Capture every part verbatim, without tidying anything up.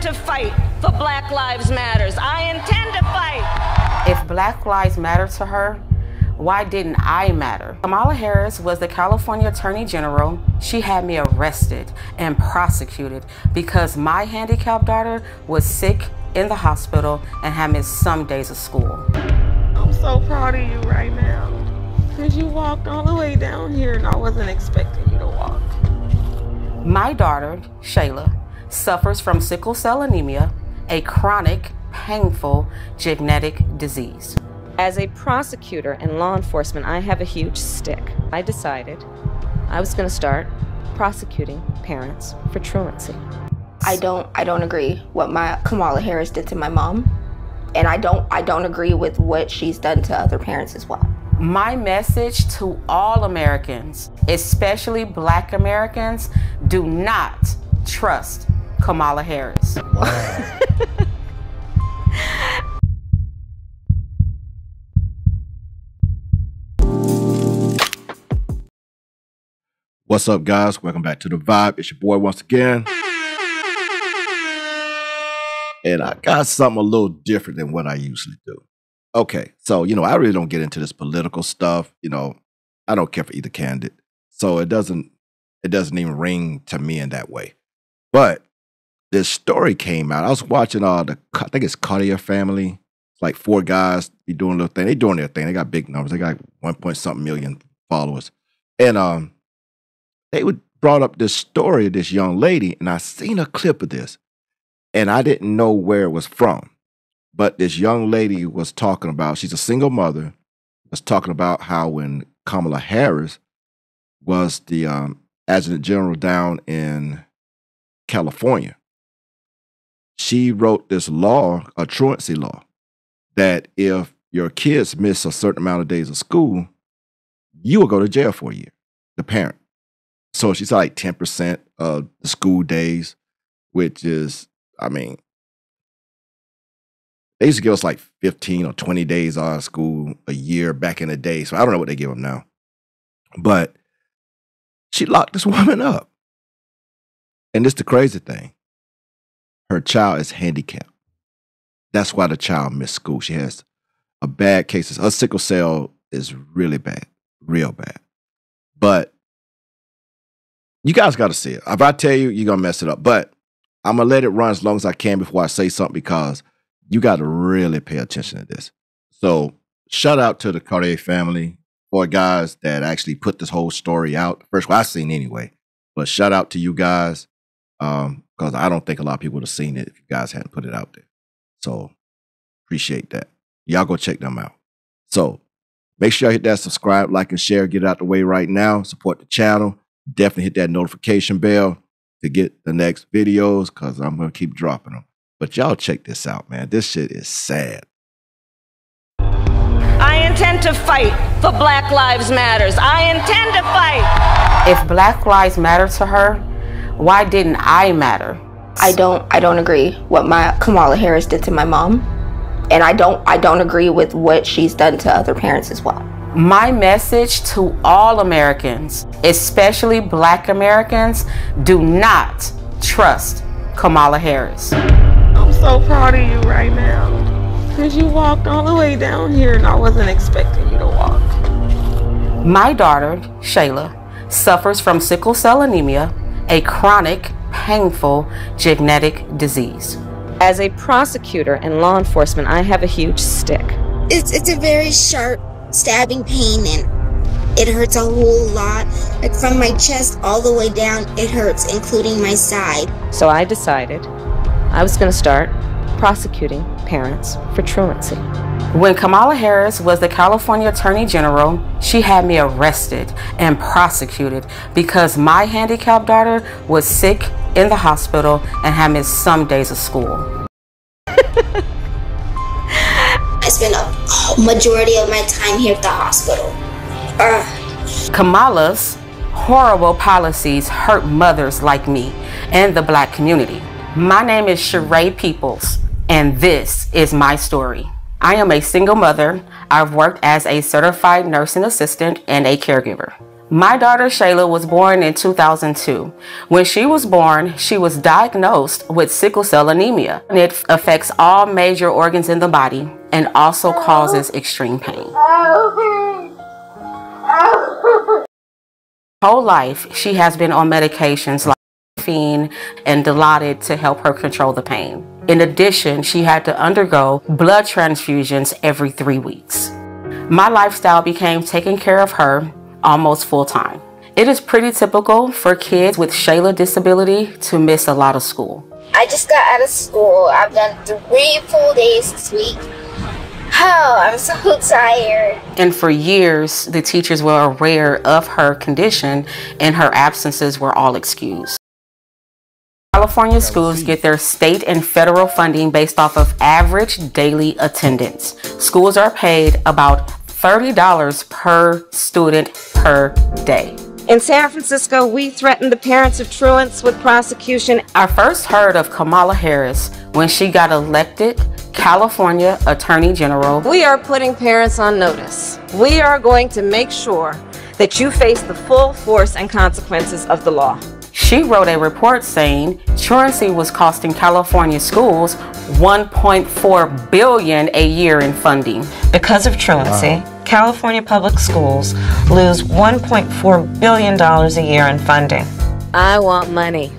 to fight for Black Lives Matters. I intend to fight. If Black Lives matter to her, why didn't I matter? Kamala Harris was the California Attorney General. She had me arrested and prosecuted because my handicapped daughter was sick in the hospital and had missed some days of school. I'm so proud of you right now because you walked all the way down here and I wasn't expecting you to walk. My daughter, Shayla, suffers from sickle cell anemia, a chronic, painful genetic disease. As a prosecutor and law enforcement, I have a huge stick. I decided I was going to start prosecuting parents for truancy. I don't I don't agree what my Kamala Harris did to my mom, and I don't I don't agree with what she's done to other parents as well. My message to all Americans, especially Black Americans, do not trust Kamala Harris. Wow. What's up, guys? Welcome back to The Vibe. It's your boy once again. And I got something a little different than what I usually do. Okay, so, you know, I really don't get into this political stuff. You know, I don't care for either candidate. So it doesn't, it doesn't even ring to me in that way. But this story came out. I was watching uh, the, I think it's Cartier family. It's like four guys be doing a little thing. They doing their thing. They got big numbers. They got one point something million followers. And um, they would brought up this story of this young lady, and I seen a clip of this, and I didn't know where it was from. But this young lady was talking about, she's a single mother, was talking about how when Kamala Harris was the um, adjutant general down in California, she wrote this law, a truancy law, that if your kids miss a certain amount of days of school, you will go to jail for a year, the parent. So she's like ten percent of the school days, which is, I mean, they used to give us like fifteen or twenty days out of school a year back in the day. So I don't know what they give them now. But she locked this woman up. And this is the crazy thing. Her child is handicapped. That's why the child missed school. She has a bad case. Her sickle cell is really bad, real bad. But you guys got to see it. If I tell you, you're going to mess it up. But I'm going to let it run as long as I can before I say something because you got to really pay attention to this. So shout out to the Cartier family, four guys that actually put this whole story out. First one I've seen anyway. But shout out to you guys um, because I don't think a lot of people would have seen it if you guys hadn't put it out there. So appreciate that. Y'all go check them out. So make sure you hit that subscribe, like, and share. Get it out the way right now. Support the channel. Definitely hit that notification bell to get the next videos because I'm going to keep dropping them. But y'all check this out, man. This shit is sad. I intend to fight for Black Lives Matters. I intend to fight. If Black Lives matter to her, why didn't I matter? I don't I don't agree what my Kamala Harris did to my mom, and I don't I don't agree with what she's done to other parents as well. My message to all Americans, especially Black Americans, do not trust Kamala Harris. I'm so proud of you right now because you walked all the way down here and I wasn't expecting you to walk. My daughter, Shayla, suffers from sickle cell anemia, a chronic, painful genetic disease. As a prosecutor and law enforcement, I have a huge stick. It's, it's a very sharp stabbing pain and it hurts a whole lot. Like from my chest all the way down, it hurts, including my side. So I decided I was going to start prosecuting parents for truancy. When Kamala Harris was the California Attorney General, she had me arrested and prosecuted because my handicapped daughter was sick in the hospital and had missed some days of school. I spent a majority of my time here at the hospital. Ugh. Kamala's horrible policies hurt mothers like me and the Black community. My name is Sheree Peoples, and this is my story. I am a single mother. I've worked as a certified nursing assistant and a caregiver. My daughter Shayla was born in two thousand two. When she was born, she was diagnosed with sickle cell anemia. It affects all major organs in the body and also causes extreme pain. Her whole life, she has been on medications like morphine and Dilaudid to help her control the pain. In addition, she had to undergo blood transfusions every three weeks. My lifestyle became taking care of her almost full time. It is pretty typical for kids with Shayla disability to miss a lot of school. I just got out of school. I've done three full days this week. Oh, I'm so tired. And for years, the teachers were aware of her condition and her absences were all excused. California schools get their state and federal funding based off of average daily attendance. Schools are paid about thirty dollars per student per day. In San Francisco, we threatened the parents of truants with prosecution. I first heard of Kamala Harris when she got elected California Attorney General. We are putting parents on notice. We are going to make sure that you face the full force and consequences of the law. She wrote a report saying truancy was costing California schools one point four billion dollars a year in funding. Because of truancy, wow. California public schools lose one point four billion dollars a year in funding. I want money.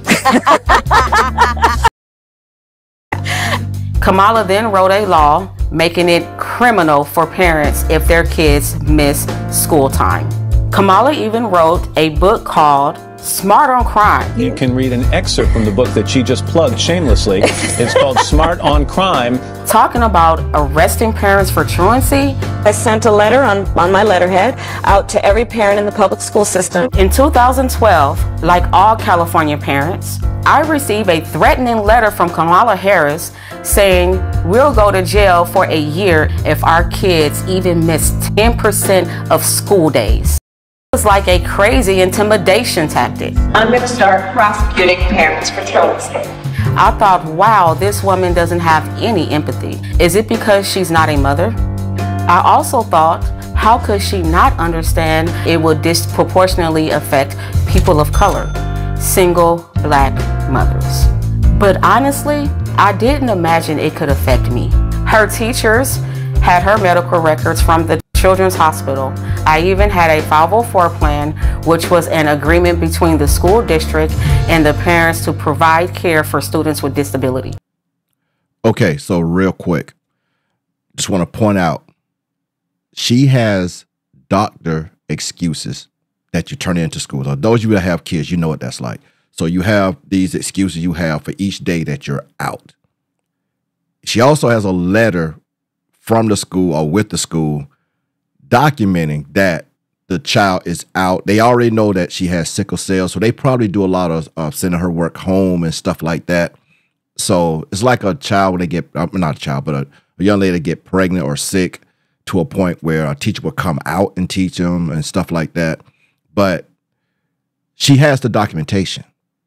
Kamala then wrote a law making it criminal for parents if their kids miss school time. Kamala even wrote a book called Smart on Crime. You can read an excerpt from the book that she just plugged shamelessly. It's called Smart on Crime. Talking about arresting parents for truancy. I sent a letter on, on my letterhead out to every parent in the public school system. In two thousand twelve, like all California parents, I received a threatening letter from Kamala Harris saying we'll go to jail for a year if our kids even miss ten percent of school days. It was like a crazy intimidation tactic. I'm going to start prosecuting parents for truancy. I thought, wow, this woman doesn't have any empathy. Is it because she's not a mother? I also thought, how could she not understand it would disproportionately affect people of color, single black mothers? But honestly, I didn't imagine it could affect me. Her teachers had her medical records from the Children's Hospital. I even had a five oh four plan, which was an agreement between the school district and the parents to provide care for students with disability. Okay, so real quick, just want to point out, she has doctor excuses that you turn into school. So those of you that have kids, you know what that's like. So you have these excuses you have for each day that you're out. She also has a letter from the school or with the school documenting that the child is out. They already know that she has sickle cell, so they probably do a lot of uh, sending her work home and stuff like that. So it's like a child when they get, uh, not a child, but a, a young lady get pregnant or sick to a point where a teacher will come out and teach them and stuff like that. But she has the documentation.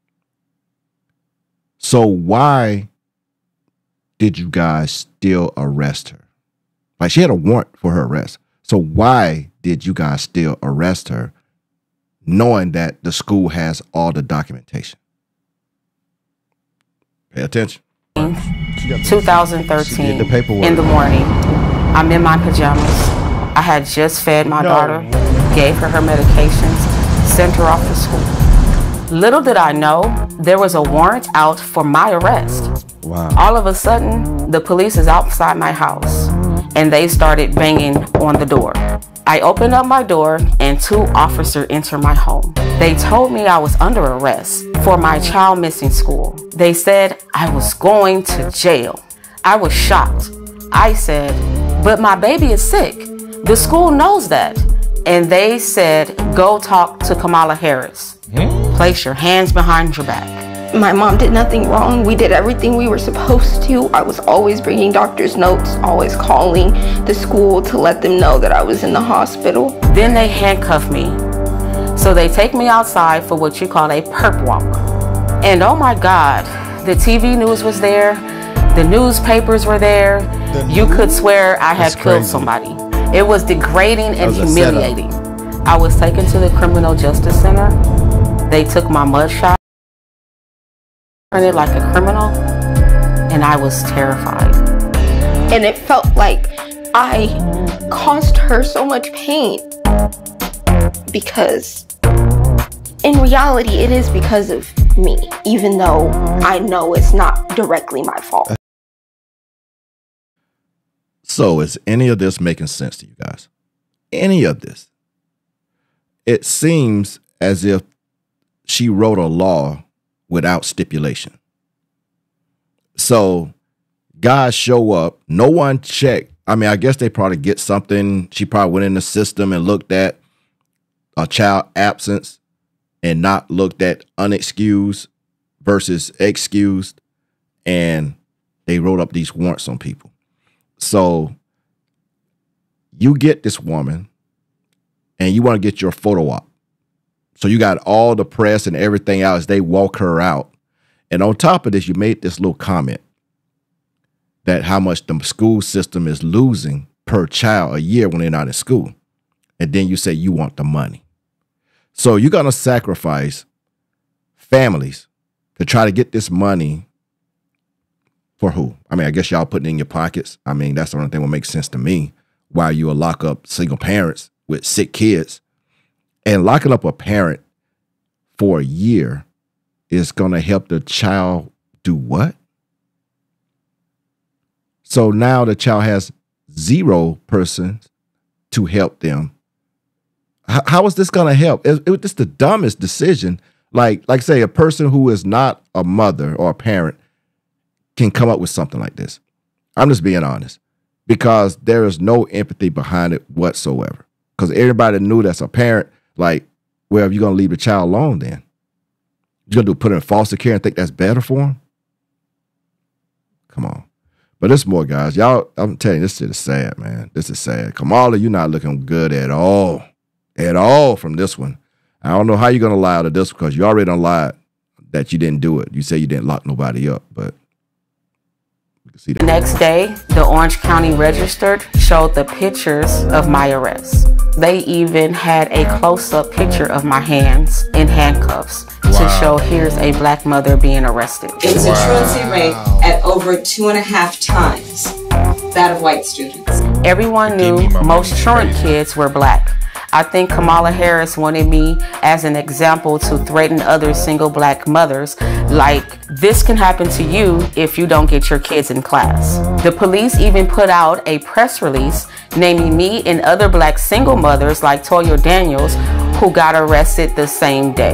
So why did you guys still arrest her? Like, she had a warrant for her arrest. So why did you guys still arrest her, knowing that the school has all the documentation? Pay attention. twenty thirteen, the paperwork. In the morning, I'm in my pajamas. I had just fed my no. daughter, gave her her medications, sent her off to school. Little did I know, there was a warrant out for my arrest. Wow. All of a sudden, the police is outside my house, and they started banging on the door. I opened up my door, and two officers entered my home. They told me I was under arrest for my child missing school. They said I was going to jail. I was shocked. I said, but my baby is sick. The school knows that. And they said, go talk to Kamala Harris. Place your hands behind your back. My mom did nothing wrong. We did everything we were supposed to. I was always bringing doctor's notes, always calling the school to let them know that I was in the hospital. Then they handcuff me. So they take me outside for what you call a perp walk. And oh my God, the T V news was there. The newspapers were there. The you could swear I had killed somebody. It was degrading and humiliating. I was taken to the Criminal Justice Center. They took my mugshot, printed like a criminal, and I was terrified. And it felt like I caused her so much pain, because in reality it is because of me, even though I know it's not directly my fault. So is any of this making sense to you guys? Any of this? It seems as if she wrote a law without stipulation. So guys show up, no one checked. I mean, I guess they probably get something. She probably went in the system and looked at a child absence and not looked at unexcused versus excused. And they wrote up these warrants on people. So you get this woman and you want to get your photo op. So you got all the press and everything out as they walk her out. And on top of this, you made this little comment that how much the school system is losing per child a year when they're not in school. And then you say you want the money. So you're going to sacrifice families to try to get this money for who? I mean, I guess y'all putting it in your pockets. I mean, that's the only thing that makes sense to me. While you will lock up single parents with sick kids. And locking up a parent for a year is going to help the child do what? So now the child has zero persons to help them. How, how is this going to help? It, it, it's the dumbest decision. Like, like say a person who is not a mother or a parent can come up with something like this. I'm just being honest, because there is no empathy behind it whatsoever. Because everybody knew that's a parent, like, well, if you're going to leave the child alone, then you're going to do put her in foster care and think that's better for him? Come on. But there's more, guys. Y'all, I'm telling you, this shit is sad, man. This is sad. Kamala, you're not looking good at all. At all from this one. I don't know how you're going to lie to this, because you already done lied that you didn't do it. You say you didn't lock nobody up, but we can see that. The next day, the Orange County Register showed the pictures of my arrest. They even had a close-up picture of my hands in handcuffs wow. to show here's a black mother being arrested. It's wow. a truancy rate at over two and a half times that of white students. Everyone knew most truant kids were black. I think Kamala Harris wanted me as an example to threaten other single black mothers, like, this can happen to you if you don't get your kids in class. The police even put out a press release naming me and other black single mothers like Toya Daniels, who got arrested the same day.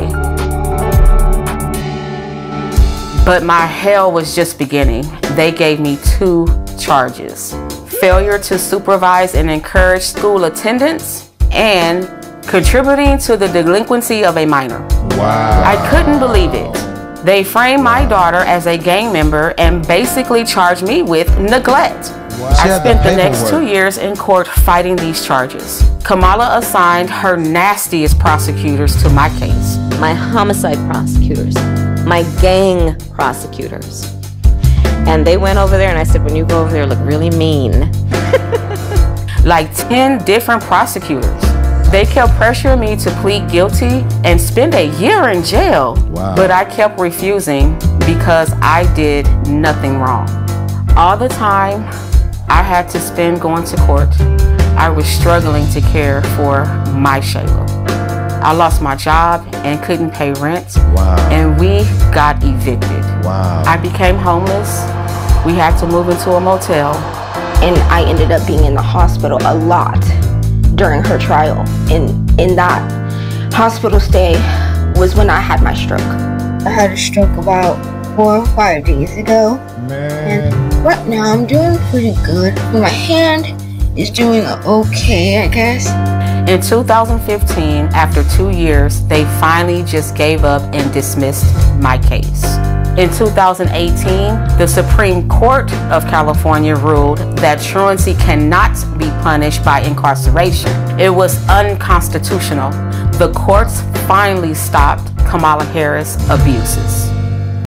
But my hell was just beginning. They gave me two charges: failure to supervise and encourage school attendance, and contributing to the delinquency of a minor. Wow. I couldn't believe it. They framed my daughter as a gang member and basically charged me with neglect. Wow. I spent the, the next two years in court fighting these charges. Kamala assigned her nastiest prosecutors to my case. My homicide prosecutors, my gang prosecutors. And they went over there and I said, when you go over there, look really mean. Like ten different prosecutors. They kept pressuring me to plead guilty and spend a year in jail. Wow. But I kept refusing because I did nothing wrong. All the time I had to spend going to court, I was struggling to care for my Shayla. I lost my job and couldn't pay rent. Wow. And we got evicted. Wow. I became homeless. We had to move into a motel. And I ended up being in the hospital a lot during her trial. And in that hospital stay was when I had my stroke. I had a stroke about four or five days ago. Man. And right now I'm doing pretty good. My hand is doing okay, I guess. In two thousand fifteen, after two years, they finally just gave up and dismissed my case. In two thousand eighteen, the Supreme Court of California ruled that truancy cannot be punished by incarceration. It was unconstitutional. The courts finally stopped Kamala Harris' abuses.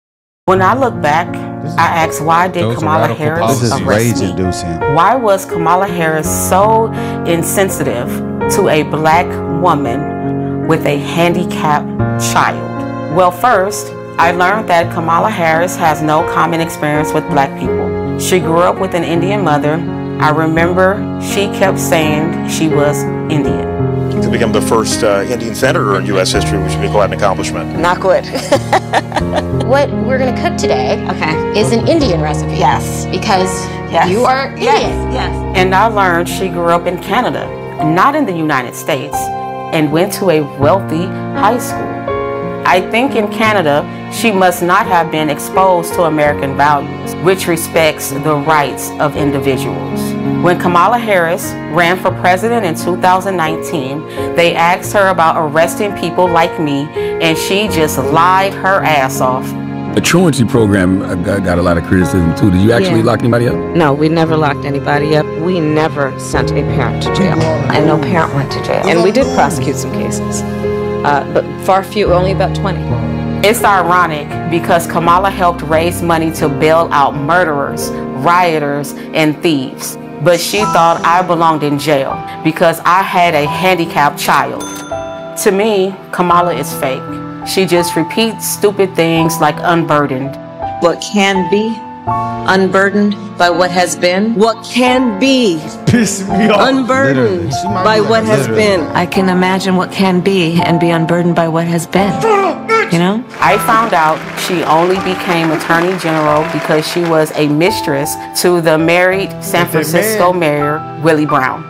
When I look back, I ask, why did Kamala Harris This is arrest me? rage-inducing. Why was Kamala Harris so insensitive to a black woman with a handicapped child? Well, first, I learned that Kamala Harris has no common experience with black people. She grew up with an Indian mother. I remember she kept saying she was Indian. To become the first uh, Indian senator in U S history, which would be quite an accomplishment. Not good. What we're going to cook today Okay. is an Indian recipe. Yes. Because Yes. you are Indian. Yes. Yes. And I learned she grew up in Canada, not in the United States, and went to a wealthy high school. I think in Canada, she must not have been exposed to American values, which respects the rights of individuals. When Kamala Harris ran for president in two thousand nineteen, they asked her about arresting people like me, and she just lied her ass off. The truancy program got, got a lot of criticism too. Did you actually Yeah. lock anybody up? No, we never locked anybody up. We never sent a parent to jail. And no parent went to jail. And we did prosecute some cases. Uh, but far few, only about twenty. It's ironic because Kamala helped raise money to bail out murderers, rioters, and thieves. But she thought I belonged in jail because I had a handicapped child. To me, Kamala is fake. She just repeats stupid things like unburdened. What can be unburdened by what has been? What can be Piss me off. unburdened Literally. by what has Literally. been? I can imagine what can be and be unburdened by what has been. You know? I found out she only became Attorney General because she was a mistress to the married San Francisco Mayor, Willie Brown.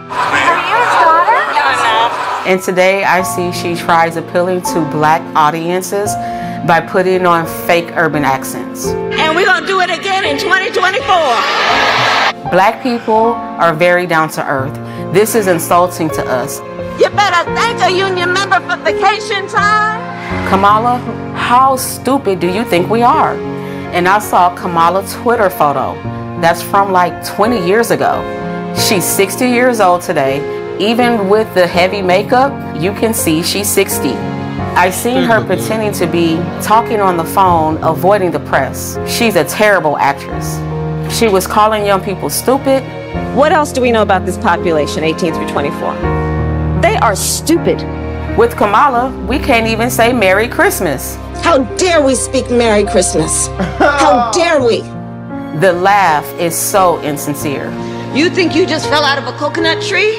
And today I see she tries appealing to black audiences by putting on fake urban accents. And we're going to do it again in twenty twenty-four. Black people are very down to earth. This is insulting to us. You better thank a union member for vacation time. Kamala, how stupid do you think we are? And I saw Kamala's Twitter photo. That's from like twenty years ago. She's sixty years old today. Even with the heavy makeup, you can see she's sixty. I seen her pretending to be talking on the phone, avoiding the press. She's a terrible actress. She was calling young people stupid. What else do we know about this population, eighteen through twenty-four? They are stupid. With Kamala, we can't even say Merry Christmas. How dare we speak Merry Christmas? How dare we? The laugh is so insincere. You think you just fell out of a coconut tree?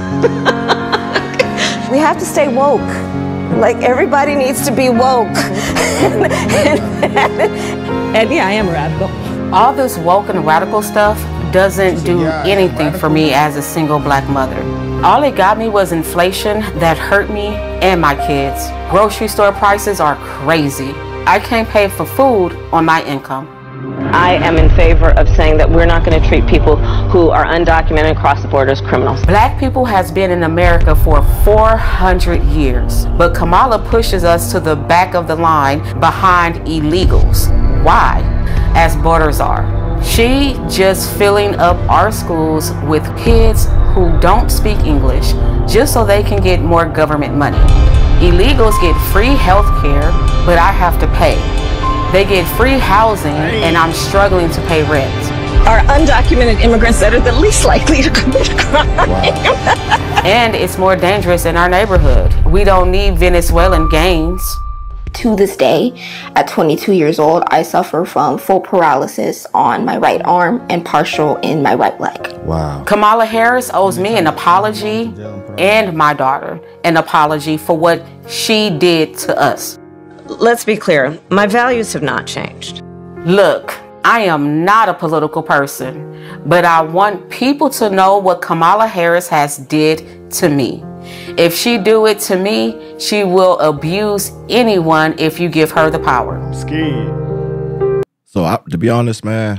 We have to stay woke. Like, everybody needs to be woke. and, and, and yeah, I am radical. All this woke and radical stuff doesn't do anything for me as a single black mother. All it got me was inflation that hurt me and my kids. Grocery store prices are crazy. I can't pay for food on my income. I am in favor of saying that we're not going to treat people who are undocumented and cross the border as criminals. Black people has been in America for four hundred years, but Kamala pushes us to the back of the line behind illegals. Why? As borders are. She just filling up our schools with kids who don't speak English just so they can get more government money. Illegals get free health care, but I have to pay. They get free housing, and I'm struggling to pay rent. Are undocumented immigrants that are the least likely to commit a crime. Wow. And it's more dangerous in our neighborhood. We don't need Venezuelan gangs. To this day, at twenty-two years old, I suffer from full paralysis on my right arm and partial in my right leg. Wow. Kamala Harris owes me an apology and my daughter an apology for what she did to us. Let's be clear, my values have not changed. Look, I am not a political person, but I want people to know what Kamala Harris has did to me. If she do it to me, she will abuse anyone if you give her the power. I'm scared. So I, to be honest, man,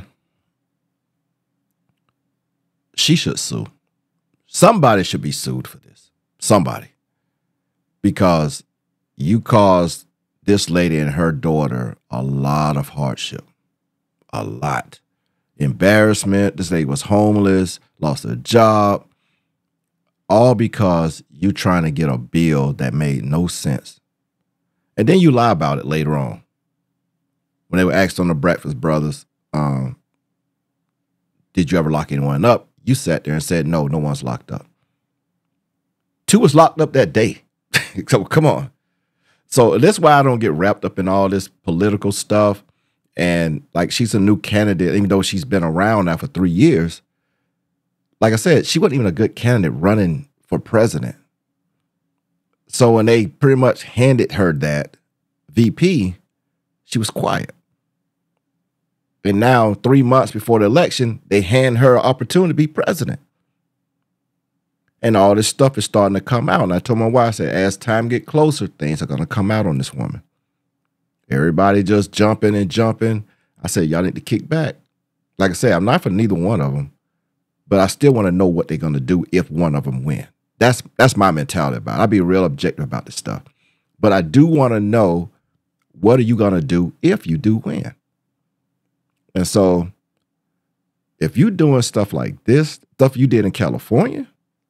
she should sue. Somebody should be sued for this. Somebody. Because you caused this lady and her daughter a lot of hardship. A lot. Embarrassment. This lady was homeless, lost her job. All because you trying to get a bill that made no sense. And then you lie about it later on. when they were asked on the Breakfast Brothers, um, did you ever lock anyone up? You sat there and said, no, no one's locked up. Two was locked up that day. So come on. So that's why I don't get wrapped up in all this political stuff. And like, she's a new candidate, even though she's been around now for three years. Like I said, she wasn't even a good candidate running for president. So when they pretty much handed her that V P, she was quiet. And now, three months before the election, they hand her an opportunity to be president. And all this stuff is starting to come out. And I told my wife, I said, as time get closer, things are going to come out on this woman. Everybody just jumping and jumping. I said, y'all need to kick back. Like I said, I'm not for neither one of them, but I still want to know what they're going to do if one of them win. That's that's my mentality about it. I'll be real objective about this stuff. But I do want to know, what are you going to do if you do win? And so if you're doing stuff like this, stuff you did in California,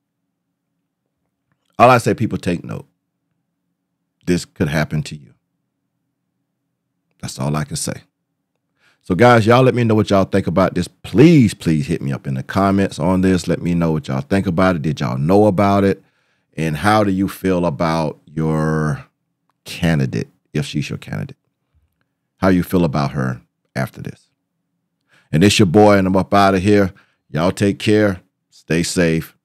all I say, people take note. This could happen to you. That's all I can say. So guys, y'all let me know what y'all think about this. Please, please hit me up in the comments on this. Let me know what y'all think about it. Did y'all know about it? And how do you feel about your candidate, if she's your candidate? How you feel about her after this? And it's your boy, and I'm up out of here. Y'all take care. Stay safe.